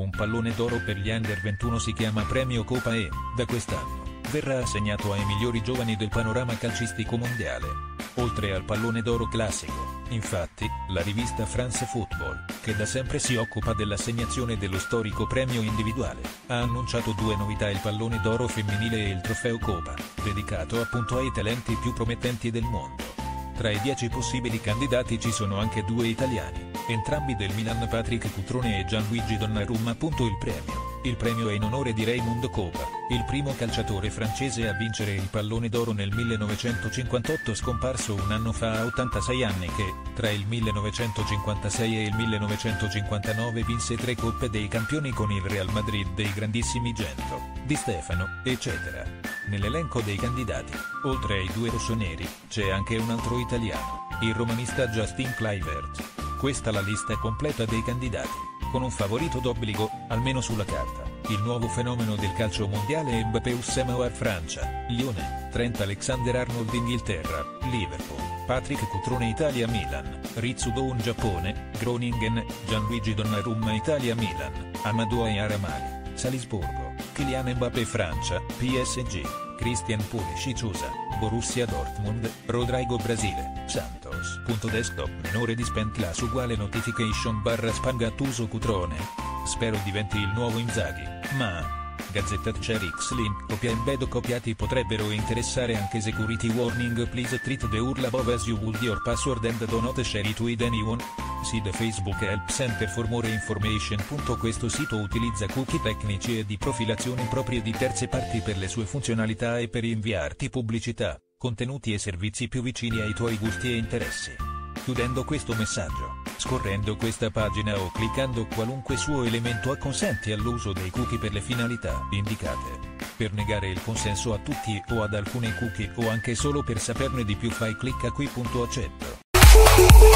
un pallone d'oro per gli Under 21 si chiama Premio Copa e, da quest'anno, verrà assegnato ai migliori giovani del panorama calcistico mondiale. Oltre al pallone d'oro classico, infatti, la rivista France Football, che da sempre si occupa dell'assegnazione dello storico premio individuale, ha annunciato due novità: il pallone d'oro femminile e il trofeo Copa, dedicato appunto ai talenti più promettenti del mondo. Tra i 10 possibili candidati ci sono anche due italiani, entrambi del Milan, Patrick Cutrone e Gianluigi Donnarumma. Il premio è in onore di Raymond Kopa, il primo calciatore francese a vincere il pallone d'oro nel 1958, scomparso un anno fa a 86 anni, che, tra il 1956 e il 1959 vinse 3 Coppe dei Campioni con il Real Madrid dei grandissimi Gento, Di Stefano, eccetera. Nell'elenco dei candidati, oltre ai due rossoneri, c'è anche un altro italiano, il romanista Justin Kluivert. Questa la lista completa dei candidati, con un favorito d'obbligo, almeno sulla carta: il nuovo fenomeno del calcio mondiale Mbappé. Houssem Aouar Francia, Lione, Trent Alexander-Arnold Inghilterra, Liverpool, Patrick Cutrone Italia Milan, Ritsu Doun Giappone, Groningen, Gianluigi Donnarumma Italia Milan, Amadou Ayar Mali, Salisburgo, Kylian Mbappé Francia, PSG, Christian Pulisic USA, Borussia Dortmund, Rodrigo Brasile, Santos. Desktop minore di spend class uguale notification / spam Gattuso Cutrone. Spero diventi il nuovo Inzaghi, ma... Gazzetta Cher X-Link copia embed copiati potrebbero interessare anche security warning. Please treat the URL above as you would your password and do not share it with anyone. See the Facebook Help Center for more information. Questo sito utilizza cookie tecnici e di profilazione proprie di terze parti per le sue funzionalità e per inviarti pubblicità, contenuti e servizi più vicini ai tuoi gusti e interessi. Chiudendo questo messaggio, scorrendo questa pagina o cliccando qualunque suo elemento acconsenti all'uso dei cookie per le finalità indicate. Per negare il consenso a tutti o ad alcune cookie o anche solo per saperne di più fai clicca qui. Accetto.